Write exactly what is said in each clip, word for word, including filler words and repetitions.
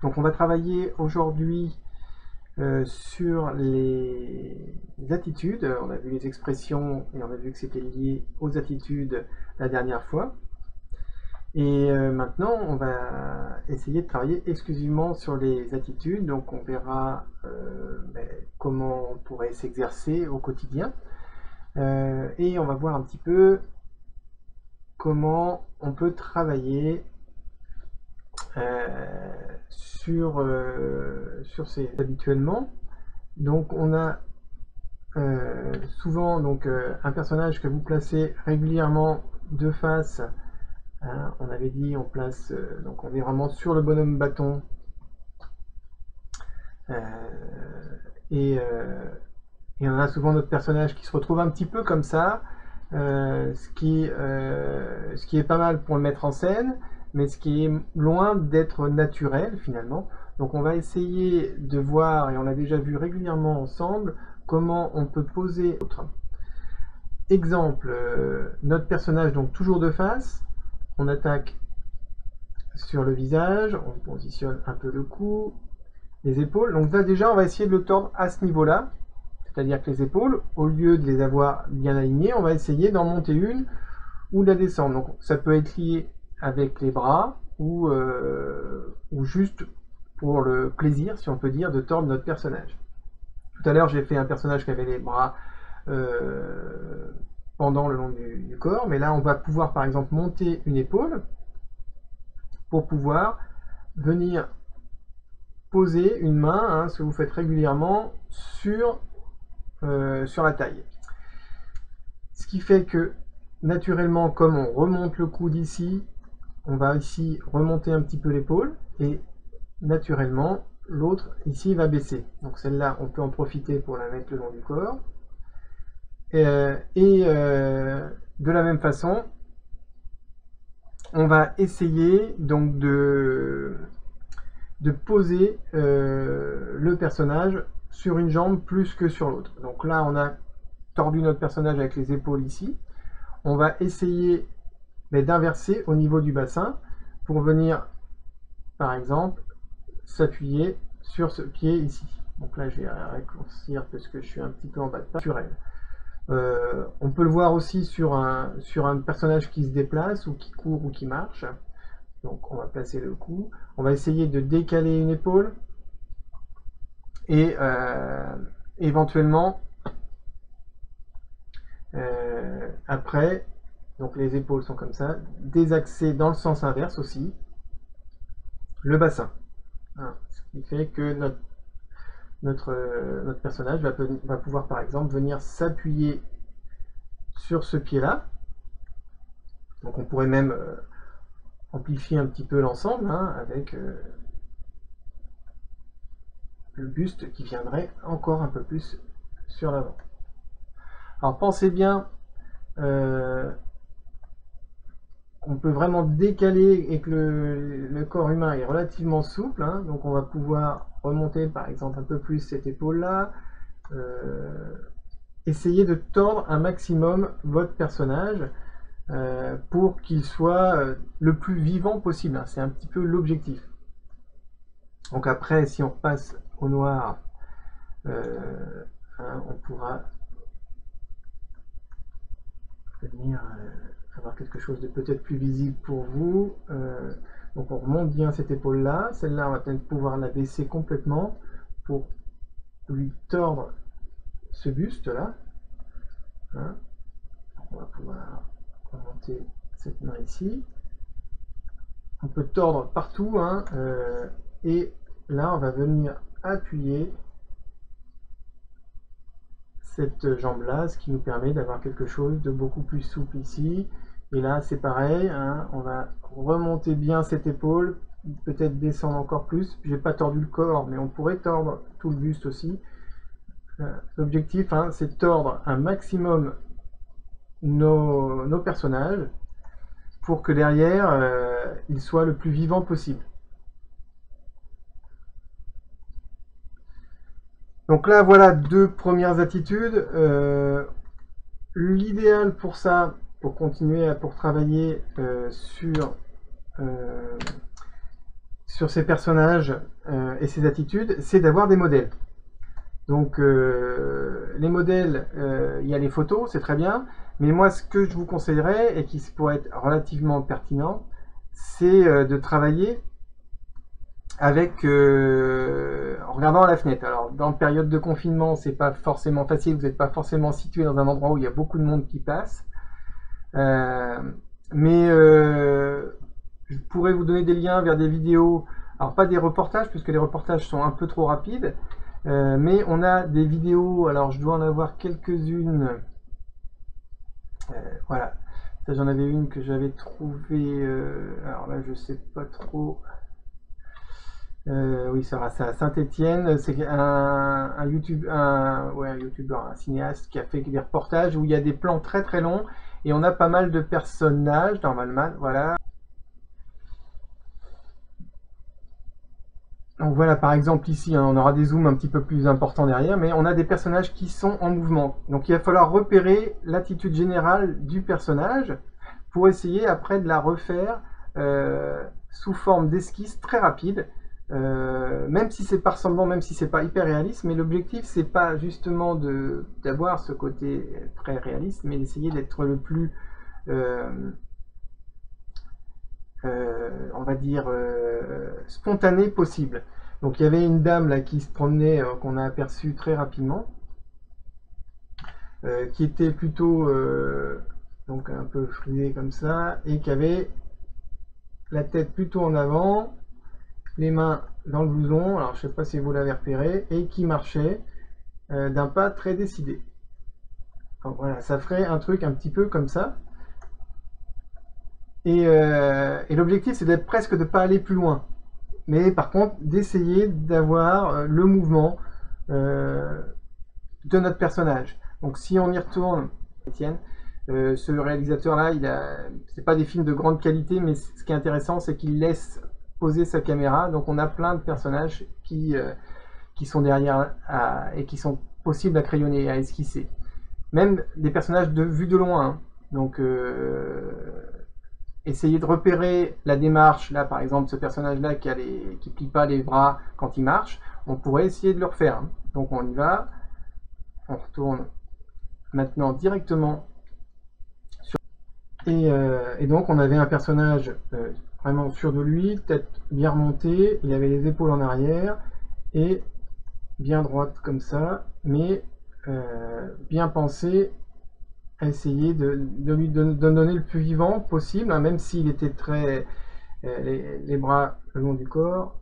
Donc on va travailler aujourd'hui euh, sur les attitudes. On a vu les expressions et on a vu que c'était lié aux attitudes la dernière fois. Et euh, maintenant, on va essayer de travailler exclusivement sur les attitudes. Donc on verra euh, ben, comment on pourrait s'exercer au quotidien. Euh, et on va voir un petit peu comment on peut travailler euh, sur, euh, sur ces habituellement. Donc on a euh, souvent donc, euh, un personnage que vous placez régulièrement de face. Hein, on avait dit on place, euh, donc on est vraiment sur le bonhomme bâton. Euh, et, euh, et on a souvent notre personnage qui se retrouve un petit peu comme ça. Euh, ce, qui, euh, ce qui est pas mal pour le mettre en scène, mais ce qui est loin d'être naturel finalement. Donc on va essayer de voir, et on a déjà vu régulièrement ensemble, comment on peut poser autre. Exemple, euh, notre personnage donc toujours de face, on attaque sur le visage, on positionne un peu le cou, les épaules. Donc là déjà on va essayer de le tordre à ce niveau-là. C'est-à-dire que les épaules, au lieu de les avoir bien alignées, on va essayer d'en monter une ou de la descendre. Donc ça peut être lié avec les bras ou, euh, ou juste pour le plaisir, si on peut dire, de tordre notre personnage. Tout à l'heure, j'ai fait un personnage qui avait les bras euh, pendant le long du, du corps, mais là, on va pouvoir par exemple monter une épaule pour pouvoir venir poser une main, hein, ce que vous faites régulièrement, sur Euh, sur la taille. Ce qui fait que naturellement, comme on remonte le coude ici, on va ici remonter un petit peu l'épaule et naturellement l'autre ici va baisser. Donc celle-là, on peut en profiter pour la mettre le long du corps. Euh, et euh, de la même façon, on va essayer donc de, de poser euh, le personnage sur une jambe plus que sur l'autre. Donc là, on a tordu notre personnage avec les épaules ici. On va essayer d'inverser au niveau du bassin pour venir, par exemple, s'appuyer sur ce pied ici. Donc là, je vais raccourcir parce que je suis un petit peu en bas de page. Euh, on peut le voir aussi sur un, sur un personnage qui se déplace ou qui court ou qui marche. Donc on va placer le cou. On va essayer de décaler une épaule et euh, éventuellement euh, après, donc les épaules sont comme ça, désaxer dans le sens inverse aussi le bassin. Hein, ce qui fait que notre, notre, euh, notre personnage va, va pouvoir par exemple venir s'appuyer sur ce pied-là. Donc on pourrait même euh, amplifier un petit peu l'ensemble hein, avec euh, le buste qui viendrait encore un peu plus sur l'avant. Alors pensez bien euh, qu'on peut vraiment décaler et que le, le corps humain est relativement souple, hein, donc on va pouvoir remonter par exemple un peu plus cette épaule là, euh, essayer de tordre un maximum votre personnage euh, pour qu'il soit euh, le plus vivant possible, hein, c'est un petit peu l'objectif. Donc après si on repasse au noir, euh, hein, on pourra venir euh, avoir quelque chose de peut-être plus visible pour vous. Euh, donc on remonte bien cette épaule là, celle-là on va peut-être pouvoir la baisser complètement pour lui tordre ce buste là. Hein. On va pouvoir remonter cette main ici. On peut tordre partout hein, euh, et là on va venir appuyer cette jambe là, ce qui nous permet d'avoir quelque chose de beaucoup plus souple ici. Et là c'est pareil, hein, on va remonter bien cette épaule, peut-être descendre encore plus. J'ai pas tordu le corps, mais on pourrait tordre tout le buste aussi. Euh, L'objectif hein, c'est de tordre un maximum nos, nos personnages pour que derrière euh, ils soient le plus vivants possible. Donc là voilà deux premières attitudes. Euh, L'idéal pour ça, pour continuer à pour travailler euh, sur, euh, sur ces personnages euh, et ces attitudes, c'est d'avoir des modèles. Donc euh, les modèles, euh, il y a les photos, c'est très bien, mais moi ce que je vous conseillerais, et qui pourrait être relativement pertinent, c'est euh, de travailler avec euh, en regardant à la fenêtre. Alors dans période de confinement, c'est pas forcément facile, vous n'êtes pas forcément situé dans un endroit où il y a beaucoup de monde qui passe, euh, mais euh, je pourrais vous donner des liens vers des vidéos, alors pas des reportages, puisque les reportages sont un peu trop rapides, euh, mais on a des vidéos, alors je dois en avoir quelques-unes, euh, voilà, ça j'en avais une que j'avais trouvée, euh, alors là je sais pas trop, euh, oui ça va, c'est à Saint-Étienne, c'est un, un YouTube, un, ouais, un youtubeur, un cinéaste qui a fait des reportages où il y a des plans très très longs, et on a pas mal de personnages, normalement, voilà. Donc voilà, par exemple ici, hein, on aura des zooms un petit peu plus importants derrière, mais on a des personnages qui sont en mouvement. Donc il va falloir repérer l'attitude générale du personnage pour essayer après de la refaire euh, sous forme d'esquisse très rapide, euh, même si c'est pas ressemblant, même si c'est pas hyper réaliste, mais l'objectif c'est pas justement de d'avoir ce côté très réaliste, mais d'essayer d'être le plus euh, euh, on va dire euh, spontané possible. Donc il y avait une dame là qui se promenait, euh, qu'on a aperçue très rapidement, euh, qui était plutôt euh, donc un peu frisée comme ça, et qui avait la tête plutôt en avant, les mains dans le blouson, alors je sais pas si vous l'avez repéré, et qui marchait euh, d'un pas très décidé. Donc voilà, ça ferait un truc un petit peu comme ça. Et, euh, et l'objectif c'est d'être presque de pas aller plus loin, mais par contre d'essayer d'avoir le mouvement euh, de notre personnage. Donc si on y retourne, Étienne, euh, ce réalisateur là, il a, c'est pas des films de grande qualité, mais ce qui est intéressant c'est qu'il laisse poser sa caméra, donc on a plein de personnages qui, euh, qui sont derrière à, et qui sont possibles à crayonner, à esquisser. Même des personnages de vue de loin, hein. Donc euh, essayer de repérer la démarche, là par exemple ce personnage là qui a les, qui plie pas les bras quand il marche, on pourrait essayer de le refaire, hein. Donc on y va, on retourne maintenant directement sur... et, euh, et donc on avait un personnage euh, vraiment sûr de lui, tête bien remontée, il avait les épaules en arrière et bien droite comme ça, mais euh, bien pensé à essayer de, de lui de, de donner le plus vivant possible, hein, même s'il était très euh, les, les bras le long du corps.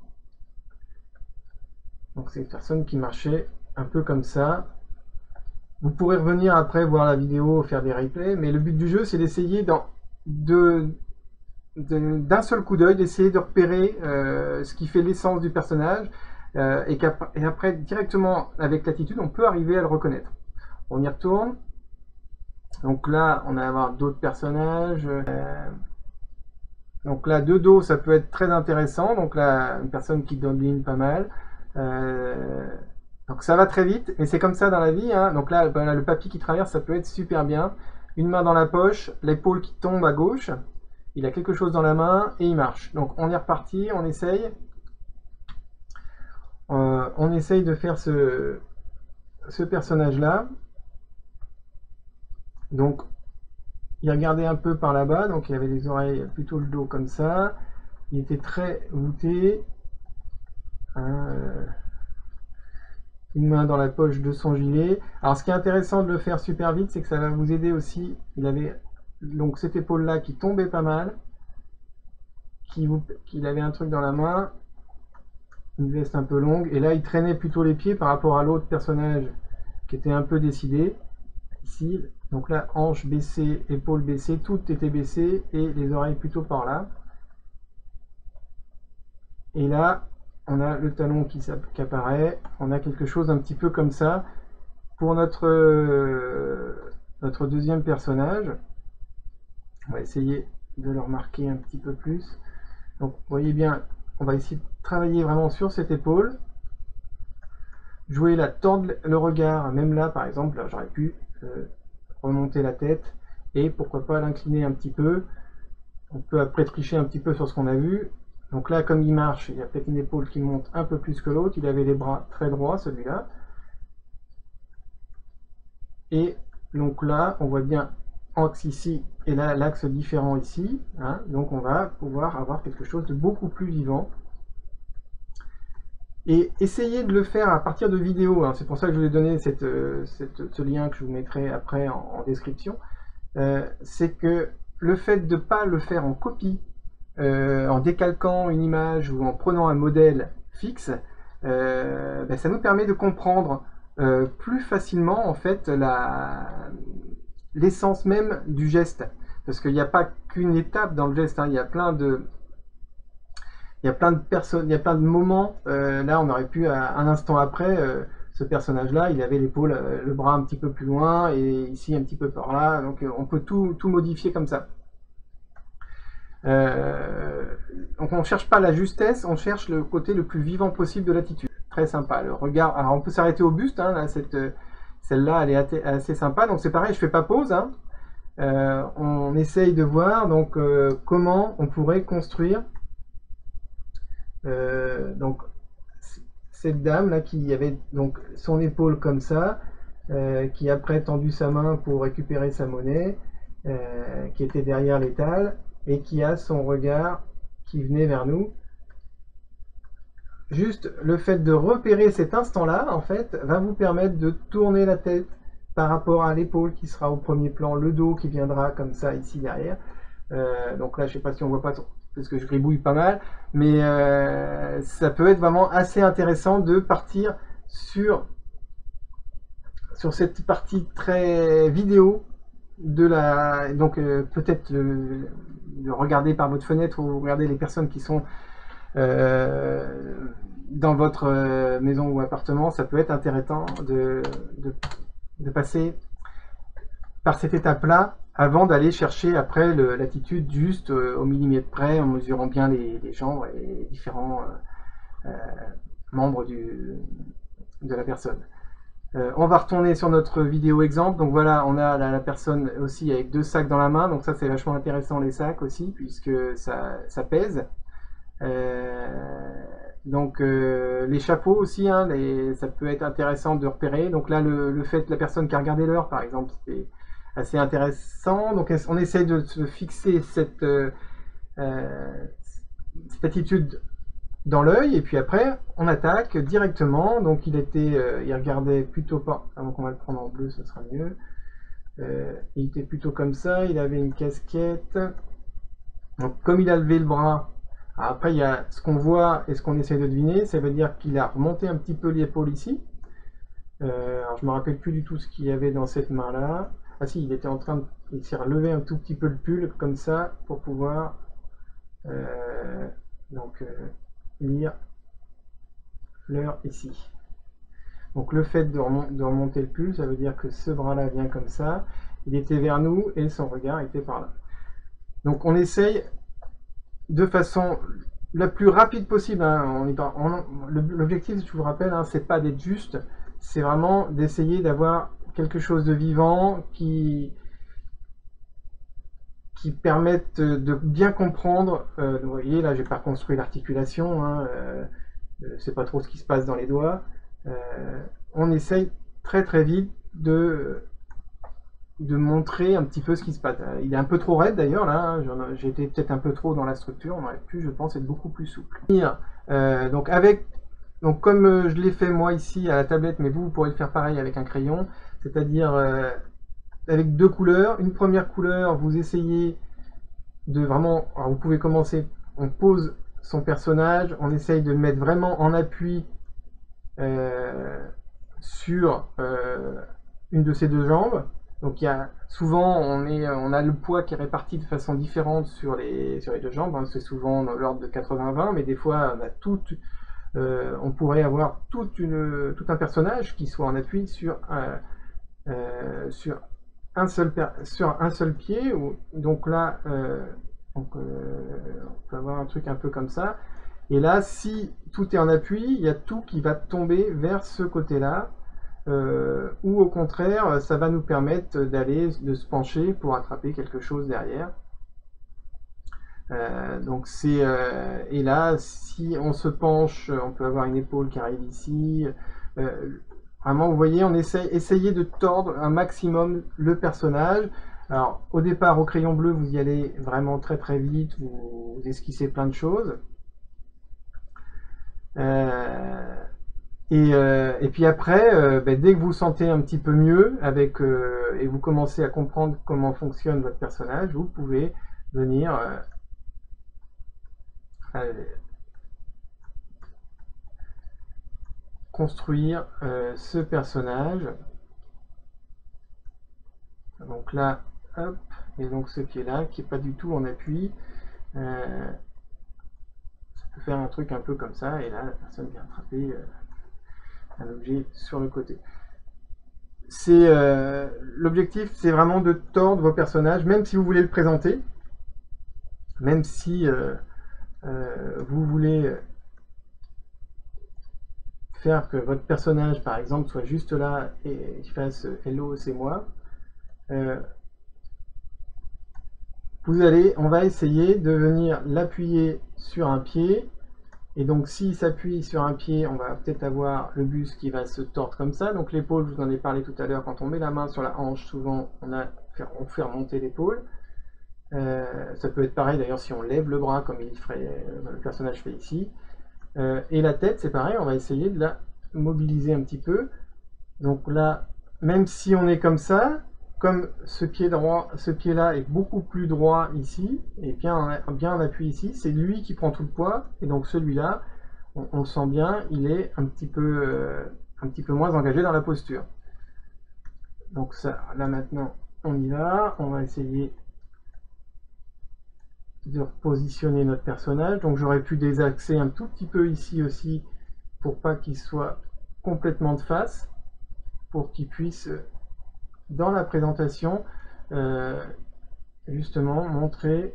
Donc c'est une personne qui marchait un peu comme ça. Vous pourrez revenir après voir la vidéo, faire des replays, mais le but du jeu c'est d'essayer d'un de, de, seul coup d'œil d'essayer de repérer euh, ce qui fait l'essence du personnage, euh, et, et après directement avec l'attitude on peut arriver à le reconnaître. On y retourne. Donc là, on va avoir d'autres personnages. Euh, donc là, de dos, ça peut être très intéressant. Donc là, une personne qui domine pas mal. Euh, donc ça va très vite, mais c'est comme ça dans la vie, hein. Donc là, ben là, le papy qui traverse, ça peut être super bien. Une main dans la poche, l'épaule qui tombe à gauche. Il a quelque chose dans la main et il marche. Donc on est reparti, on essaye. Euh, on essaye de faire ce, ce personnage-là. Donc, il regardait un peu par là-bas, donc il avait les oreilles plutôt le dos comme ça. Il était très voûté. Hein, une main dans la poche de son gilet. Alors, ce qui est intéressant de le faire super vite, c'est que ça va vous aider aussi. Il avait donc cette épaule-là qui tombait pas mal, qui vous, qu'il avait un truc dans la main, une veste un peu longue, et là il traînait plutôt les pieds par rapport à l'autre personnage qui était un peu décidé. Ici, donc là, hanche baissée, épaule baissée, tout était baissé et les oreilles plutôt par là. Et là, on a le talon qui, qui apparaît, on a quelque chose un petit peu comme ça. Pour notre, euh, notre deuxième personnage, on va essayer de le remarquer un petit peu plus. Donc, vous voyez bien, on va essayer de travailler vraiment sur cette épaule. Jouer la tendre le regard, même là, par exemple, j'aurais pu euh, remonter la tête et pourquoi pas l'incliner un petit peu. On peut après tricher un petit peu sur ce qu'on a vu. Donc là, comme il marche, il y a peut-être une épaule qui monte un peu plus que l'autre. Il avait les bras très droits, celui-là. Et donc là, on voit bien axe ici et là l'axe différent ici. Hein. Donc on va pouvoir avoir quelque chose de beaucoup plus vivant. Et essayez de le faire à partir de vidéos. Hein. C'est pour ça que je vous ai donné cette, cette, ce lien que je vous mettrai après en, en description. Euh, c'est que le fait de ne pas le faire en copie, euh, en décalquant une image ou en prenant un modèle fixe, euh, ben ça nous permet de comprendre euh, plus facilement en fait la l'essence même du geste. Parce qu'il n'y a pas qu'une étape dans le geste, hein. Il y a plein de il y a plein de personnes, il y a plein de moments. Euh, là, on aurait pu, à, un instant après, euh, ce personnage-là, il avait l'épaule, euh, le bras un petit peu plus loin, et ici un petit peu par là. Donc, euh, on peut tout, tout modifier comme ça. Euh, donc, on ne cherche pas la justesse, on cherche le côté le plus vivant possible de l'attitude. Très sympa. Le regard. Alors, on peut s'arrêter au buste. Hein, là, cette, celle-là, elle est assez sympa. Donc, c'est pareil, je fais pas pause. Hein. Euh, on essaye de voir donc euh, comment on pourrait construire. Euh, donc cette dame là qui avait donc son épaule comme ça, euh, qui après tendu sa main pour récupérer sa monnaie, euh, qui était derrière l'étal et qui a son regard qui venait vers nous. Juste le fait de repérer cet instant là en fait va vous permettre de tourner la tête par rapport à l'épaule qui sera au premier plan, le dos qui viendra comme ça ici derrière. Euh, donc là je sais pas si on voit pas parce que je gribouille pas mal, mais euh, ça peut être vraiment assez intéressant de partir sur, sur cette partie très vidéo de la... Donc euh, peut-être de regarder par votre fenêtre ou regarder les personnes qui sont euh, dans votre euh, maison ou appartement, ça peut être intéressant de, de, de passer par cette étape-là avant d'aller chercher après l'attitude juste euh, au millimètre près en mesurant bien les, les jambes et les différents euh, euh, membres du, de la personne. Euh, on va retourner sur notre vidéo exemple. Donc voilà, on a la, la personne aussi avec deux sacs dans la main. Donc ça c'est vachement intéressant les sacs aussi puisque ça, ça pèse. Euh, donc euh, les chapeaux aussi, hein, les, ça peut être intéressant de repérer. Donc là le, le fait de la personne qui a regardé l'heure par exemple, c'est assez intéressant. Donc on essaye de se fixer cette, euh, cette attitude dans l'œil et puis après on attaque directement. Donc il était, euh, il regardait plutôt pas. Donc on va le prendre en bleu, ça sera mieux. Euh, il était plutôt comme ça. Il avait une casquette. Donc comme il a levé le bras. Après il y a ce qu'on voit et ce qu'on essaie de deviner. Ça veut dire qu'il a remonté un petit peu l'épaule ici. Euh, alors je me rappelle plus du tout ce qu'il y avait dans cette main là. Ah si, il était en train de il s'est relevé un tout petit peu le pull comme ça pour pouvoir euh, donc euh, lire l'heure ici. Donc le fait de, remon de remonter le pull, ça veut dire que ce bras là vient comme ça, il était vers nous et son regard était par là. Donc on essaye de façon la plus rapide possible, hein, l'objectif je vous rappelle, hein, c'est pas d'être juste, c'est vraiment d'essayer d'avoir quelque chose de vivant qui, qui permette de bien comprendre. Euh, vous voyez, là, j'ai pas construit l'articulation, hein, euh, c'est pas trop ce qui se passe dans les doigts. Euh, on essaye très très vite de, de montrer un petit peu ce qui se passe. Il est un peu trop raide d'ailleurs, là, hein, j'ai été peut-être un peu trop dans la structure, on aurait pu, je pense, être beaucoup plus souple. Euh, donc, avec, donc, comme je l'ai fait moi ici à la tablette, mais vous, vous pourrez le faire pareil avec un crayon. C'est-à-dire euh, avec deux couleurs. Une première couleur, vous essayez de vraiment... Alors vous pouvez commencer, on pose son personnage, on essaye de le mettre vraiment en appui euh, sur euh, une de ses deux jambes. Donc il y a, souvent on, est, on a le poids qui est réparti de façon différente sur les, sur les deux jambes. Hein. C'est souvent dans l'ordre de quatre-vingts vingt, mais des fois on a tout... Euh, on pourrait avoir toute une, tout un personnage qui soit en appui sur... Euh, Euh, sur, un seul sur un seul pied. Ou, donc là, euh, donc, euh, on peut avoir un truc un peu comme ça. Et là, si tout est en appui, il y a tout qui va tomber vers ce côté-là. Euh, ou au contraire, ça va nous permettre d'aller, de se pencher pour attraper quelque chose derrière. Euh, donc c'est euh, et là, si on se penche, on peut avoir une épaule qui arrive ici. Euh, vraiment, vous voyez, on essaye, essayez de tordre un maximum le personnage. Alors, au départ, au crayon bleu, vous y allez vraiment très très vite, vous, vous esquissez plein de choses. Euh, et, euh, et puis après, euh, ben, dès que vous sentez un petit peu mieux avec euh, et vous commencez à comprendre comment fonctionne votre personnage, vous pouvez venir euh, euh, construire euh, ce personnage. Donc là, hop, et donc ce qui est là, qui est pas du tout en appui, euh, ça peut faire un truc un peu comme ça, et là, la personne vient attraper euh, un objet sur le côté. C'est euh, l'objectif, c'est vraiment de tordre vos personnages, même si vous voulez le présenter, même si euh, euh, vous voulez faire que votre personnage, par exemple, soit juste là et qu'il fasse hello, c'est moi. Euh, vous allez, on va essayer de venir l'appuyer sur un pied. Et donc, s'il s'appuie sur un pied, on va peut-être avoir le buste qui va se tordre comme ça. Donc, l'épaule, je vous en ai parlé tout à l'heure, quand on met la main sur la hanche, souvent, on, a, on fait remonter l'épaule. Euh, ça peut être pareil, d'ailleurs, si on lève le bras, comme il ferait, le personnage fait ici. Euh, et la tête, c'est pareil, on va essayer de la mobiliser un petit peu. Donc là, même si on est comme ça, comme ce pied droit, ce pied-là est beaucoup plus droit ici, et bien, bien en appui ici, c'est lui qui prend tout le poids, et donc celui-là, on, on le sent bien, il est un petit peu, euh, un petit peu moins engagé dans la posture. Donc ça, là maintenant, on y va, on va essayer de repositionner notre personnage. Donc j'aurais pu désaxer un tout petit peu ici aussi, pour pas qu'il soit complètement de face, pour qu'il puisse, dans la présentation, euh, justement montrer.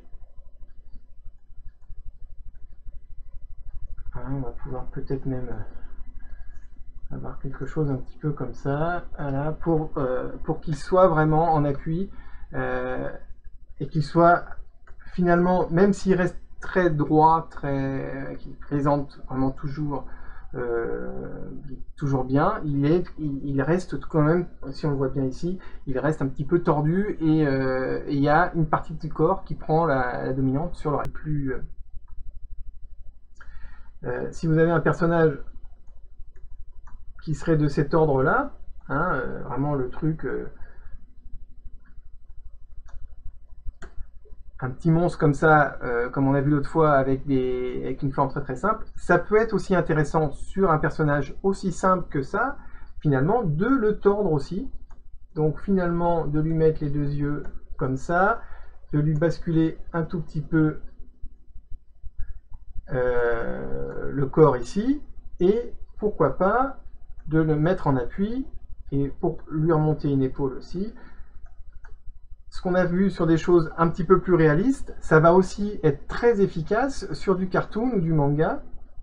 Hein, on va pouvoir peut-être même avoir quelque chose un petit peu comme ça, voilà, pour, euh, pour qu'il soit vraiment en appui euh, et qu'il soit finalement, même s'il reste très droit, très, qu'il présente vraiment toujours Euh, toujours bien, il, est, il, il reste quand même, si on le voit bien ici, il reste un petit peu tordu et euh, il y a une partie du corps qui prend la, la dominante sur le reste. Plus, euh, si vous avez un personnage qui serait de cet ordre-là, hein, euh, vraiment le truc, euh, un petit monstre comme ça, euh, comme on a vu l'autre fois avec, des, avec une forme très très simple, ça peut être aussi intéressant sur un personnage aussi simple que ça, finalement, de le tordre aussi. Donc finalement, de lui mettre les deux yeux comme ça, de lui basculer un tout petit peu euh, le corps ici, et pourquoi pas de le mettre en appui, et pour lui remonter une épaule aussi. Ce qu'on a vu sur des choses un petit peu plus réalistes, ça va aussi être très efficace sur du cartoon ou du manga.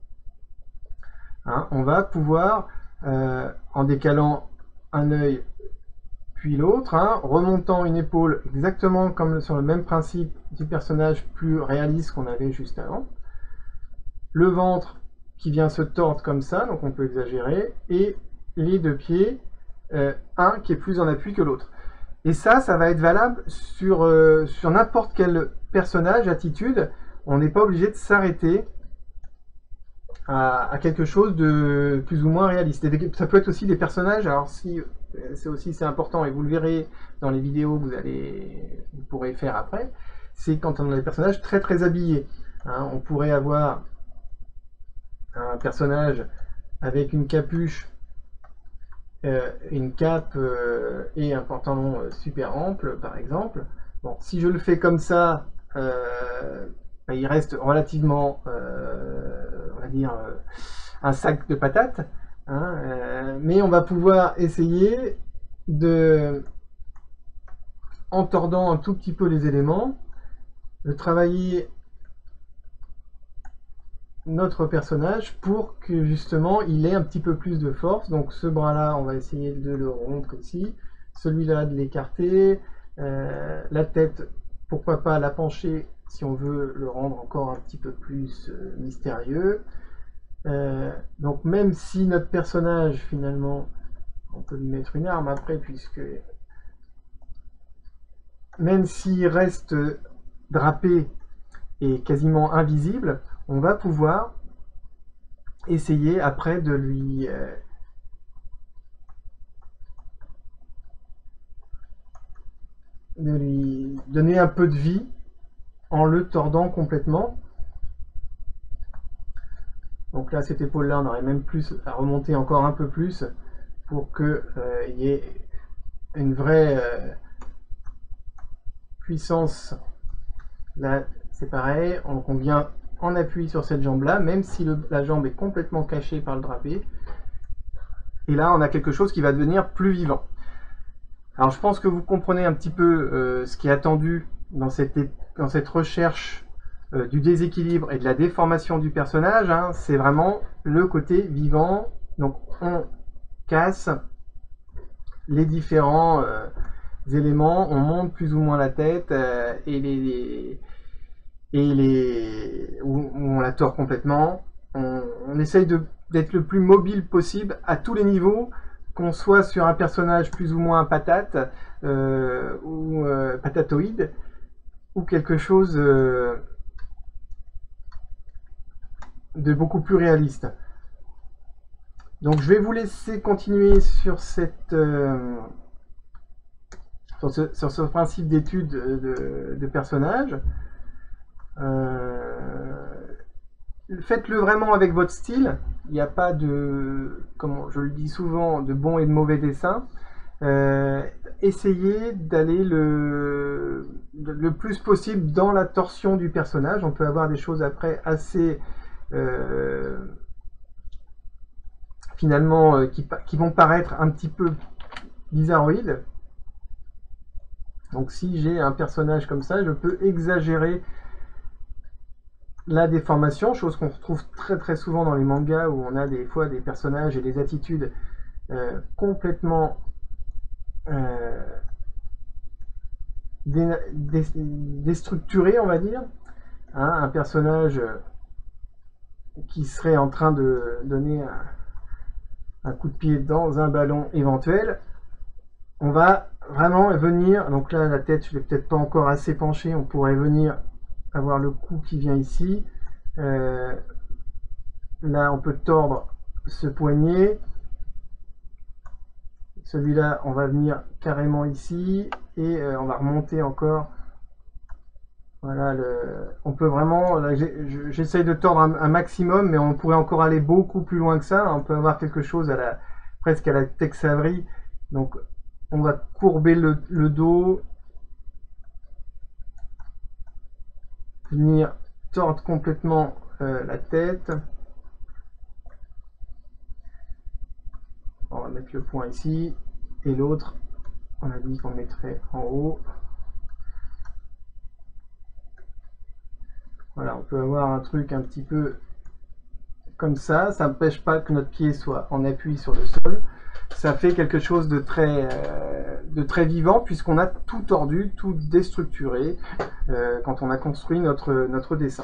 Hein, on va pouvoir, euh, en décalant un œil puis l'autre, hein, remontant une épaule exactement comme sur le même principe du personnage plus réaliste qu'on avait juste avant, le ventre qui vient se tordre comme ça, donc on peut exagérer, et les deux pieds, euh, un qui est plus en appui que l'autre. Et ça, ça va être valable sur, euh, sur n'importe quel personnage, attitude. On n'est pas obligé de s'arrêter à, à quelque chose de plus ou moins réaliste. Et ça peut être aussi des personnages, alors si c'est aussi c'est important, et vous le verrez dans les vidéos que vous, allez, vous pourrez faire après, c'est quand on a des personnages très très habillés. Hein, on pourrait avoir un personnage avec une capuche, Euh, une cape euh, et un pantalon euh, super ample, par exemple. Bon, si je le fais comme ça, euh, bah, il reste relativement, euh, on va dire, euh, un sac de patates. Hein, euh, mais on va pouvoir essayer de, en tordant un tout petit peu les éléments, de travailler notre personnage pour que justement il ait un petit peu plus de force. Donc ce bras là, on va essayer de le rompre ici, celui là de l'écarter, euh, la tête, pourquoi pas la pencher si on veut le rendre encore un petit peu plus euh, mystérieux. Euh, donc même si notre personnage, finalement, on peut lui mettre une arme après, puisque même s'il reste drapé et quasiment invisible, on va pouvoir essayer après de lui euh, de lui donner un peu de vie en le tordant complètement. Donc là, cette épaule-là, on aurait même plus à remonter encore un peu plus pour qu'il euh, y ait une vraie euh, puissance. Là, c'est pareil, on, on vient en appui sur cette jambe-là, même si le, la jambe est complètement cachée par le drapé. Et là, on a quelque chose qui va devenir plus vivant. Alors, je pense que vous comprenez un petit peu euh, ce qui est attendu dans cette, dans cette recherche euh, du déséquilibre et de la déformation du personnage. Hein. C'est vraiment le côté vivant. Donc, on casse les différents euh, éléments, on monte plus ou moins la tête euh, et les, et les où, où on la tord complètement. On, on essaye de d'être le plus mobile possible à tous les niveaux, qu'on soit sur un personnage plus ou moins patate euh, ou euh, patatoïde ou quelque chose euh, de beaucoup plus réaliste. Donc je vais vous laisser continuer sur cette euh, sur, ce, sur ce principe d'étude de, de personnage. Euh, Faites-le vraiment avec votre style. Il n'y a pas de, comme je le dis souvent, de bon et de mauvais dessin. Euh, essayez d'aller le, le plus possible dans la torsion du personnage. On peut avoir des choses après assez euh, finalement euh, qui, qui vont paraître un petit peu bizarroïdes. Donc si j'ai un personnage comme ça, je peux exagérer la déformation, chose qu'on retrouve très très souvent dans les mangas où on a des fois des personnages et des attitudes euh, complètement euh, dé dé déstructurées, on va dire. Hein, un personnage qui serait en train de donner un, un coup de pied dans un ballon éventuel. On va vraiment venir, donc là la tête je l'ai peut-être pas encore assez penchée, on pourrait venir avoir le cou qui vient ici. Euh, là on peut tordre ce poignet, celui-là on va venir carrément ici et euh, on va remonter encore. Voilà, le, on peut vraiment, j'essaye de tordre un, un maximum, mais on pourrait encore aller beaucoup plus loin que ça. On peut avoir quelque chose à la, presque à la Tex Avery. Donc on va courber le, le dos, venir tordre complètement euh, la tête. On va mettre le point ici et l'autre, on a dit qu'on mettrait en haut. Voilà, on peut avoir un truc un petit peu comme ça. Ça n'empêche pas que notre pied soit en appui sur le sol. Ça fait quelque chose de très, euh, de très vivant puisqu'on a tout tordu, tout déstructuré euh, quand on a construit notre, notre dessin.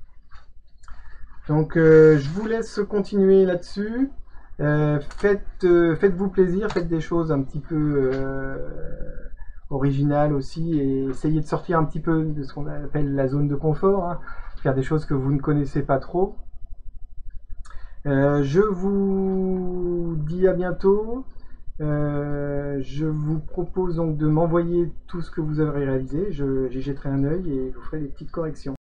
Donc euh, je vous laisse continuer là-dessus. Euh, faites, euh, faites-vous plaisir, faites des choses un petit peu euh, originales aussi et essayez de sortir un petit peu de ce qu'on appelle la zone de confort, hein, faire des choses que vous ne connaissez pas trop. Euh, je vous dis à bientôt. Euh, je vous propose donc de m'envoyer tout ce que vous avez réalisé. J'y jetterai un œil et je vous ferai des petites corrections.